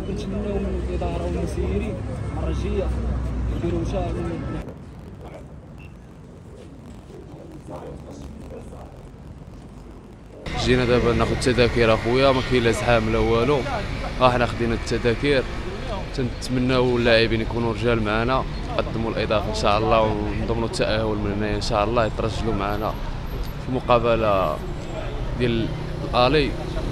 وكنتمناو من الاداره والمسيرين المره الجايه يديروا جينا دابا ناخذ التذاكر اخويا، ما كاين لا زحام لا والو، حنا خدينا التذاكر. تنتمناو اللاعبين يكونوا رجال معنا، يقدموا الاضافه ان شاء الله، ونضمنوا التاهل من هنايا ان شاء الله، يترجلوا معنا في المقابله ديال الالي.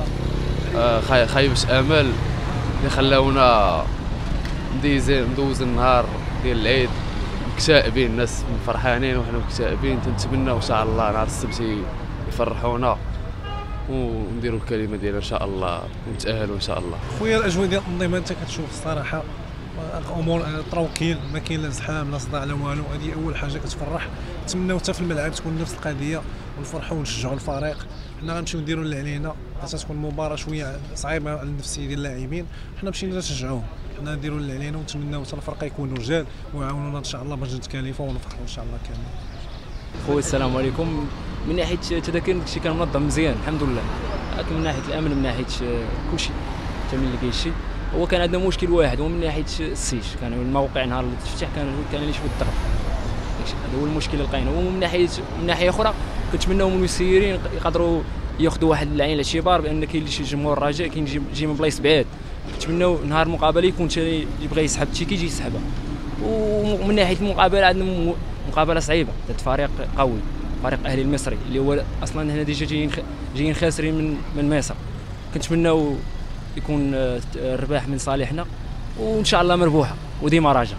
خايبش امل اللي خلاونا ندوز النهار ديال العيد مكتئبين، الناس فرحانين وحنا مكتئبين. تنتمناو ان شاء الله نهار السبت يفرحونا ونديروا الكلمه ديالنا ان شاء الله ونتاهلوا ان شاء الله. خويا الاجواء ديال التنظيم انت كتشوف الصراحه الامور تروكيل، ما كاين لا زحام لا صداع لا والو، هذه اول حاجه كتفرح. نتمناو حتى في الملعب تكون نفس القضيه ونفرحوا ونشجعوا الفريق. حنا غنمشيو نديروا اللي علينا، تكون مباراه شويه صعيبه على النفسيه ديال اللاعبين، حنا مشينا نشجعوهم، حنا نديروا اللي علينا ونتمناو حتى الفرقه يكونوا رجال ويعاونونا ان شاء الله باش نتكالفوا ونفرحوا ان شاء الله كاملين. خويا السلام عليكم. من ناحيه التذاكر داكشي كان منظم مزيان الحمد لله، لكن من ناحيه الامن من ناحيه كلشي كامل اللي كاين شي، هو كان عندنا مشكل واحد هو من ناحيه السيج. كان الموقع نهار اللي تفتح كان اللي شويه الضغط، هذا هو المشكل اللي لقينا. ومن ناحيه اخرى كنتمناو من المسيرين يقدروا ياخذوا واحد العين الاعتبار بان كاين شي جمهور رجاء كاين يجي من بلايص بعاد. كنتمناو نهار المقابله يكون اللي بغى يسحب التيكي يجي يسحبها. ومن ناحيه المقابله عندنا مقابله صعيبه ضد فريق قوي، فريق اهلي المصري اللي هو اصلا هنا ديجا جايين خاسرين من مصر. كنتمناو يكون الرباح من صالحنا وان شاء الله مربوحه وديما راجع.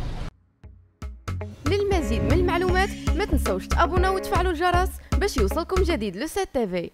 للمزيد من المعلومات ما تنسوش تابوناو وتفعلوا الجرس باش يوصلكم جديد لو 7 تي في.